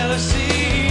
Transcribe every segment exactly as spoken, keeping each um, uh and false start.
jealousy.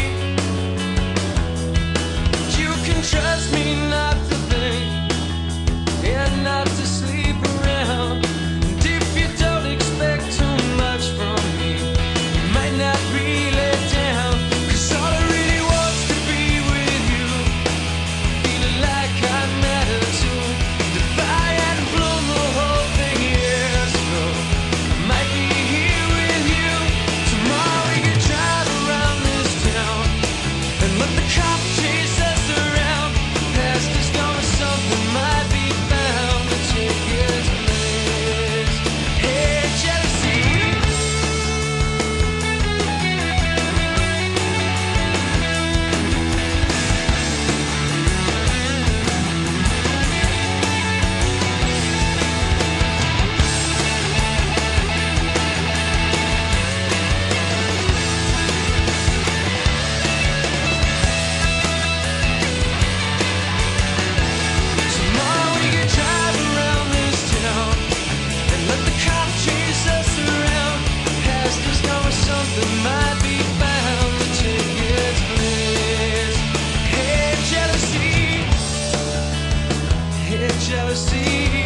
You can trust me not to think and not to sleep around. And if you don't expect too much from me, you might not really down. Cause all I really want's to be with you, feeling like I matter too. If I hadn't blown the whole thing years ago, I might be here with you. Tomorrow we could drive around this town and let the cops chase us around. Past is gone, something might be found to take its place. Hey, jealousy. Tomorrow we could drive around this town and let the cop chase us around. Past is gone, something might be found to take its place. Hey, jealousy. Hey, jealousy.